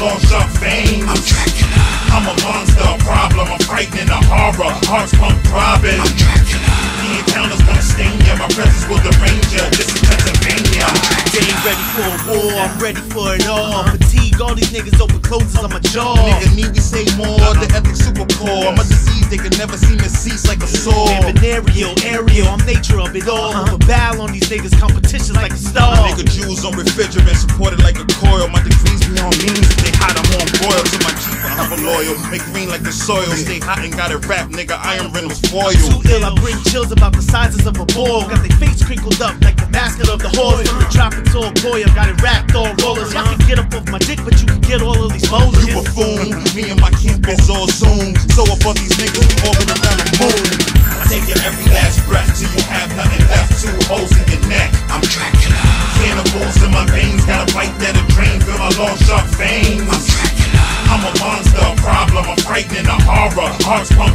lost sharp fame. I'm Dracula. I'm a monster, a problem, I'm frightening, a horror. Hearts pump throbbing. I'm Dracula. The encounters gonna sting ya. My presence will derange ya. This is Pennsylvania. They ain't ready for a war, I'm ready for it all. Fatigue, all these niggas open closes on my jaw. Nigga, need we say more? The ethics super core. I'm a disease they can never see me cease like a sore. Venereal, aerial, I'm nature of it all. But battle on these niggas, competition's like a star. Nigga, Jews on refrigerant, supported like a coil. My degrees be on means, if they hot, I'm on boil. To my keeper, I'm a loyal. Make green like the soil. Stay hot and got it wrapped, nigga. Iron Reynolds foil. Too ill, I bring chills about the sizes of a ball. Got their face crinkled up like the mascot of the horse. From the tropics all Goya, got it wrapped all rollers. Y'all can get up off my dick, but you can get all of these boulders. You buffoon, me and my camp is all Zoom. So above these niggas, we orbit around the moon. I take your every last breath till you have nothing left. 2 holes in your neck. I'm Dracula. Cannibals in my veins, got a bite that'll drain. Feel my long sharp fame. I'm Dracula. I'm a monster, a problem, I'm frightening, a horror. Hearts pump